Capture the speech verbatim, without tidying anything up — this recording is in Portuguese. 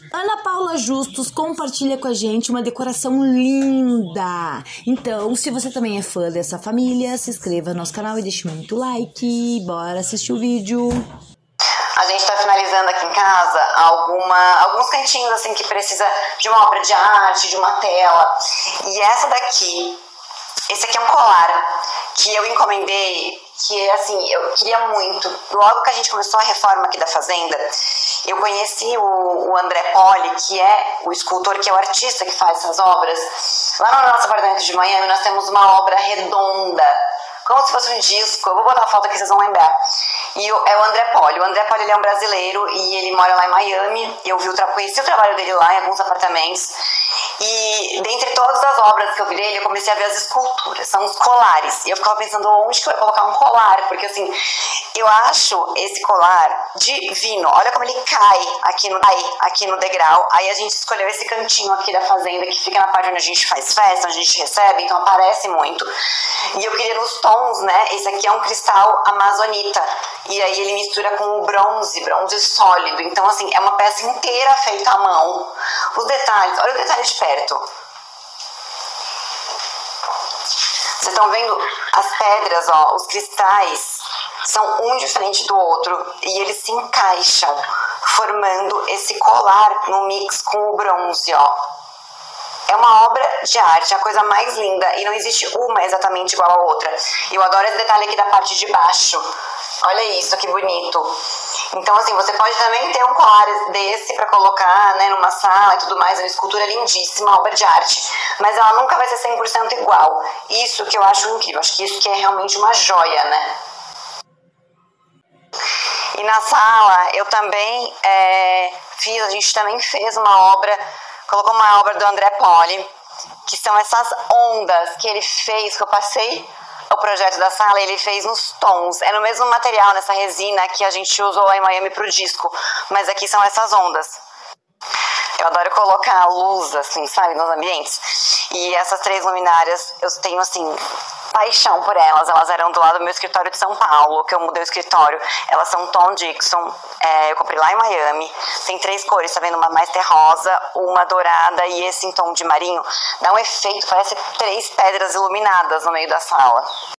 Ana Paula Justus compartilha com a gente uma decoração linda. Então, se você também é fã dessa família, se inscreva no nosso canal e deixe muito like. Bora assistir o vídeo. A gente tá finalizando aqui em casa alguma, alguns cantinhos assim que precisa de uma obra de arte, de uma tela. E essa daqui, esse aqui é um colar que eu encomendei, que assim, eu queria muito. Logo que a gente começou a reforma aqui da fazenda, eu conheci o, o André Poli, que é o escultor, que é o artista que faz essas obras. Lá no nosso apartamento de Miami nós temos uma obra redonda, como se fosse um disco. Eu vou botar a foto aqui, vocês vão lembrar. E o, é o André Poli. O André Poli, ele é um brasileiro e ele mora lá em Miami. Eu vi o, conheci o trabalho dele lá em alguns apartamentos. E dentre todas as obras que eu vi dele, eu comecei a ver as esculturas, são os colares. E eu ficava pensando, onde que eu ia colocar um colar? Porque assim, eu acho esse colar divino. Olha como ele cai aqui no, aqui no degrau. Aí a gente escolheu esse cantinho aqui da fazenda, que fica na parte onde a gente faz festa, onde a gente recebe, então aparece muito. E eu queria nos tons, né? Esse aqui é um cristal amazonita. E aí ele mistura com o bronze, bronze sólido. Então assim, é uma peça inteira feita à mão. Os detalhes, olha o detalhe de perto. Vocês estão vendo as pedras, ó, os cristais são um diferente do outro e eles se encaixam, formando esse colar no mix com o bronze, ó. É uma obra de arte, a coisa mais linda, e não existe uma exatamente igual a outra. Eu adoro esse detalhe aqui da parte de baixo. Olha isso, que bonito. Então, assim, você pode também ter um colar desse pra colocar, né, numa sala e tudo mais. É uma escultura lindíssima, obra de arte. Mas ela nunca vai ser cem por cento igual. Isso que eu acho incrível. Acho que isso que é realmente uma joia, né? E na sala, eu também é, fiz, a gente também fez uma obra, colocou uma obra do André Poli, que são essas ondas que ele fez, que eu passei o projeto da sala, ele fez nos tons. É no mesmo material, nessa resina que a gente usou lá em Miami pro disco, mas aqui são essas ondas. Eu adoro colocar luz, assim, sabe, nos ambientes. E essas três luminárias, eu tenho, assim, paixão por elas. Elas eram do lado do meu escritório de São Paulo, que eu mudei o escritório. Elas são Tom Dixon, é, eu comprei lá em Miami. Tem três cores, tá vendo? Uma mais terrosa, uma dourada e esse em tom de marinho. Dá um efeito, parece três pedras iluminadas no meio da sala.